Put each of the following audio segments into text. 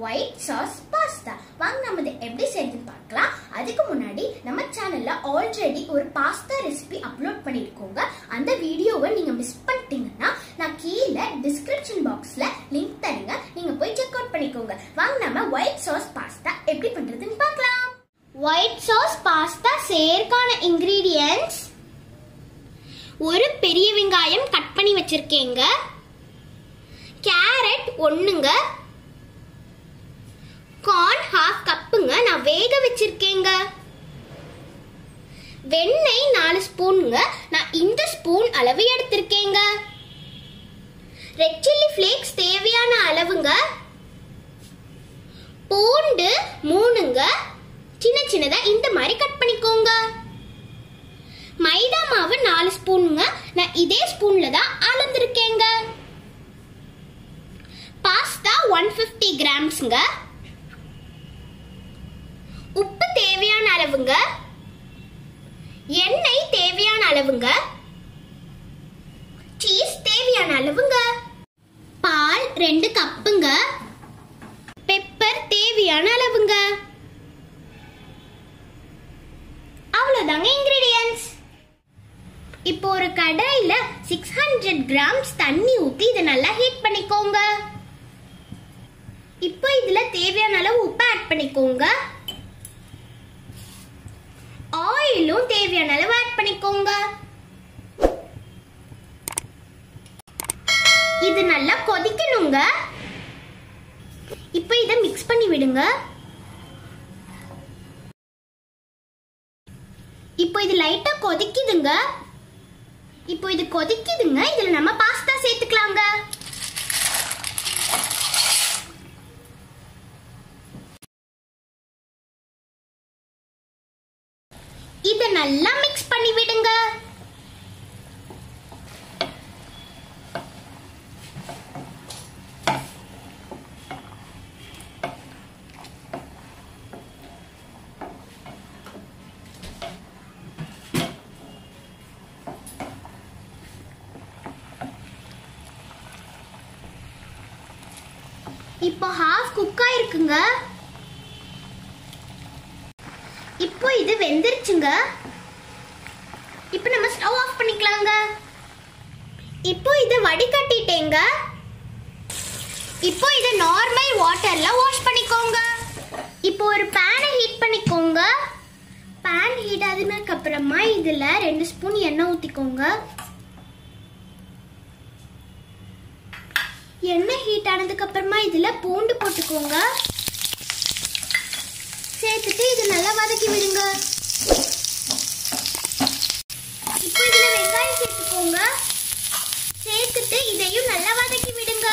White sauce pasta. வாங்க நம்ம இதை எப்படி செய்யறதுன்னு பார்க்கலாம். அதுக்கு முன்னாடி நம்ம சேனல்ல ஆல்ரெடி ஒரு பாஸ்தா ரெசிபி அப்லோட் பண்ணிருக்கோங்க. அந்த வீடியோவை நீங்க மிஸ் பண்ணிட்டீங்கன்னா நான் கீழே டிஸ்கிரிப்ஷன் பாக்ஸ்ல லிங்க் தரேங்க, நீங்க போய் செக் அவுட் பண்ணிக்கோங்க. வாங்க நம்ம ஒயிட் சாஸ் பாஸ்தா எப்படி பண்றதுன்னு பார்க்கலாம். ஒயிட் சாஸ் பாஸ்தா செய்யறதுக்கான இன்கிரீடியன்ட்ஸ்: ஒரு பெரிய வெங்காயம் கட் பண்ணி வச்சிருக்கேங்க, கேரட் ஒண்ணுங்க, கார்ன் ஹாஃப் கப்புங்க நான் வேக வச்சிருக்கேங்க, வெண்ணெய் 4 ஸ்பூனுங்க நான் இந்த ஸ்பூன் அளவு எடுத்திருக்கேங்க, ரெட் சில்லி ஃப்ளேக்ஸ் தேவையான அளவுங்க, பூண்டு 3ங்க சின்ன சின்னதா இந்த மாதிரி கட் பண்ணிக்கோங்க, மைதா மாவு 4 ஸ்பூனுங்க நான் இதே ஸ்பூன்ல தான் அளந்திருக்கேங்க, பாஸ்தா 150 கிராம்ஸ்ங்க, உப்பு தேவையான அளவுங்க, எண்ணெய் தேவையான அளவுங்க, சீஸ் தேவையான அளவுங்க, பால் 2 கப்புங்க, பெப்பர் தேவையான அளவுங்க. அவ்வளவுதாங்க இன்கிரிடியன்ட்ஸ். இப்போ ஒரு கடாயில 600 கிராம்ஸ் தண்ணி ஊத்தி இதை நல்லா ஹீட் பண்ணிக்கோங்க. இப்போ இதுல தேவையான அளவு உப்பு ஆட் பண்ணிக்கோங்க. ஆயிலும் தேவையான அளவு ஆட் பண்ணிக்கோங்க. இது நல்லா கொதிக்கணுங்க. இப்போ இதை மிக்ஸ் பண்ணி விடுங்க. இப்போ இது லைட்டா கொதிக்குதுங்க. இப்போ இது கொதிக்குதுங்க. இதுல நம்ம பாஸ்தா சேர்த்துக்கலாங்க. இத நல்லா மிக்ஸ் பண்ணி விடுங்க. இப்போ ஹாஃப் குக் ஆயிருக்குங்க. இப்போ இது வெந்திருச்சுங்க. இப்போ நம்ம ஸ்டவ் ஆஃப் பண்ணிக்கலாங்க. இப்போ இது வடிகட்டிட்டேங்க. இப்போ இது நார்மல் வாட்டர்ல வாஷ் பண்ணிக்கோங்க. இப்போ ஒரு பேனை ஹீட் பண்ணிக்கோங்க. பேன் ஹீட் ஆனதுக்கு அப்புறமா இதுல 2 ஸ்பூன் எண்ணெய் ஊத்திக்கோங்க. எண்ணெய் ஹீட் ஆனதுக்கு அப்புறமா இதுல பூண்டு போட்டுக்கோங்க. சேர்த்துட்டு இது நல்லா வதக்கி விடுங்க. இப்போ இதுல வெங்காயம் சேர்த்துக்கோங்க. சேர்த்துட்டு இதையும் நல்லா வதக்கி விடுங்க.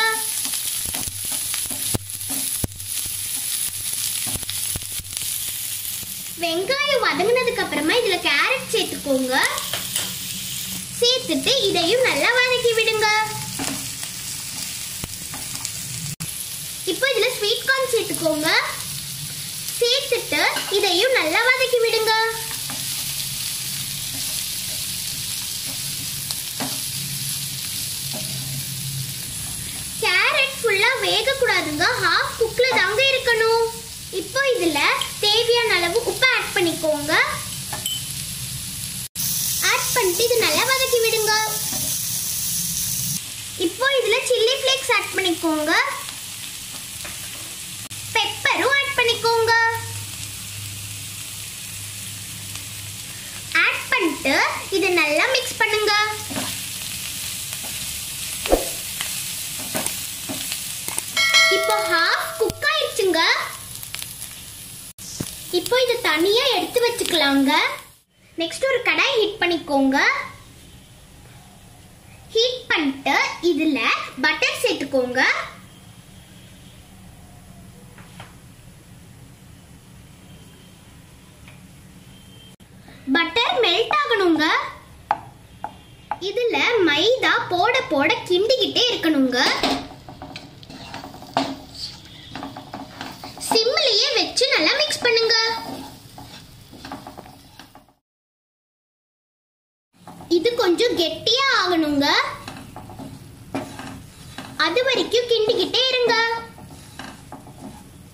வெங்காயம் வதங்கினதுக்கு அப்புறமா இதுல கேரட் சேர்த்துக்கோங்க. சேர்த்துட்டு இதையும் நல்லா வதக்கி விடுங்க. இப்போ இதுல ஸ்வீட் கார்ன் சேர்த்துக்கோங்க. சேர்த்துட்டு இதையும் நல்லா வதக்கி விடுங்க. கேரட் ஃபுல்லா வேக கூடாதுங்க, ஹாஃப் குக்ல தாங்க இருக்கணும். இப்போ இதுல தேவையான அளவு உப்பு ஆட் பண்ணிக்கோங்க. ஆட் பண்ணிட்டு இது நல்லா வதக்கி விடுங்க. இப்போ இதுல சில்லி ஃப்ளேக்ஸ் ஆட் பண்ணிக்கோங்க. பெப்பரும் ஆட் பண்ணிக்கோங்க. ஆட் பண்ணிட்டு இது நல்லா மிக்ஸ் பண்ணுங்க. இப்போ ஹாஃப் குக் ஆயிடுச்சுங்க. இப்போ இது தனியா எடுத்து வச்சுக்கலாங்க. நெக்ஸ்ட் ஒரு கடாய் ஹீட் பண்ணிக்கோங்க. ஹீட் பண்ணிட்டு இதுல பட்டர் சேர்த்துக்கோங்க. பட்டர் மெல்ட் ஆகணுங்க. இதுல மைதா போட போட கிண்டிக்கிட்டே இருக்கணுங்க. சிம்லயே வச்சு நல்லா மிக்ஸ் பண்ணுங்க. இது கொஞ்சம் கெட்டியா ஆகணுங்க. அது வரைக்கும் கிண்டிக்கிட்டே இருங்க.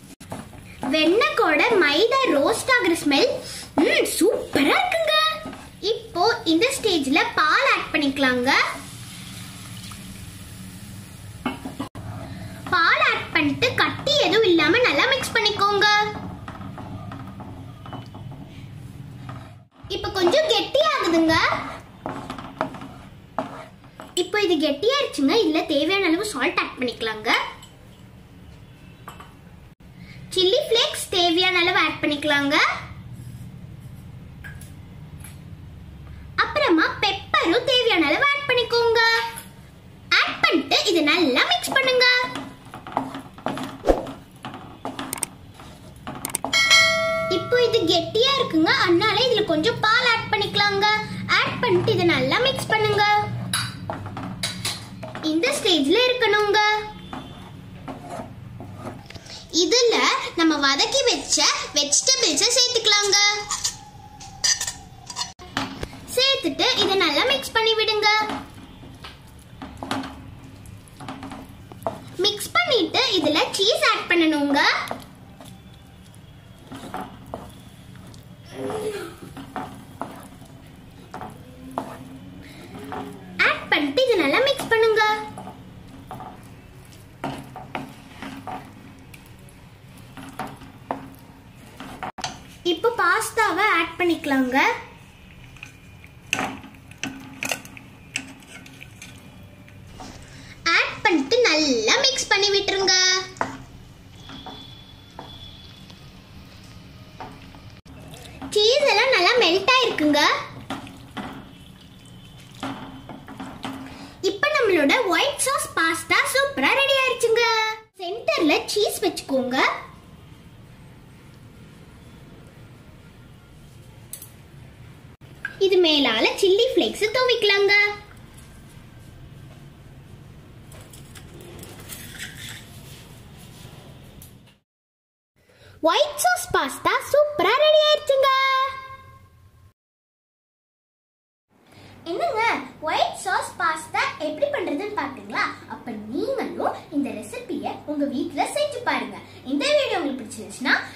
வெண்ணெயோட மைதா ரோஸ்ட் ஆகுற ஸ்மெல் சூப்பரா இருக்குங்க. இப்போ இந்த ஸ்டேஜ்ல பால் ஆட் பண்ணிக்கலாங்க. பால் ஆட் பண்ணிட்டு கட்டி எதுவும் இல்லாம நல்லா மிக்ஸ் பண்ணிக்கோங்க. இப்போ கொஞ்சம் கெட்டியாகுதுங்க. இப்போ இது கெட்டியாயிருச்சுங்க. இதுல தேவையான அளவு சால்ட் ஆட் பண்ணிக்கலாங்க. சில்லி ஃப்ளேக்ஸ் தேவையான அளவு ஆட் பண்ணிக்கலாங்க. அப்புறமா பெப்பரும் தேவையான அளவு ஆட் பண்ணிக்கோங்க. ஆட் பண்ணிட்டு இது நல்லா மிக்ஸ் பண்ணுங்க. இப்போ இது கெட்டியா இருக்குங்க. அதனால இதுல கொஞ்சம் பால் ஆட் பண்ணிக்கலாங்க. ஆட் பண்ணிட்டு இதை நல்லா மிக்ஸ் பண்ணுங்க. இந்த ஸ்டேஜ்ல இருக்கணுங்க. இதுல நம்ம வதக்கி வச்ச வெஜிடபிள்ஸ் சேர்த்துக்கலாங்க. சேர்த்துட்டு இதை நல்லா மிக்ஸ் பண்ணி விடுங்க. மிக்ஸ் பண்ணிட்டு இதுல சீஸ் ஆட் பண்ணணுங்க. ஆட் பண்ணிட்டு இதை நல்லா மிக்ஸ் பண்ணுங்க. இப்போ பாஸ்தாவை ஆட் பண்ணிக்கலாங்க. ஆட் பண்ணிட்டு நல்லா மிக்ஸ் பண்ணி விட்டுருங்க. சீஸ் எல்லாம் நல்லா மெல்ட் ஆயிருக்குங்க. இப்போ நம்மளோட ஒயிட் சாஸ் பாஸ்தா சூப்பரா ரெடி ஆயிருச்சுங்க. சென்டர்ல சீஸ் வச்சுக்கோங்க. இது மேலால சில்லி ஃப்ளேக்ஸ் தூவிக்கலாங்க. ஒயிட் சாஸ் பாஸ்தா சூப்பரா ரெடி ஆயிருச்சுங்க. என்னங்க ஒயிட் சாஸ் பாஸ்தா எப்படி பண்றதுன்னு பாத்தீங்களா? அப்ப நீங்களும் இந்த ரெசிபியை உங்க வீட்ல செஞ்சு பாருங்க. இந்த வீடியோ உங்களுக்கு பிடிச்சிருந்துச்சுன்னா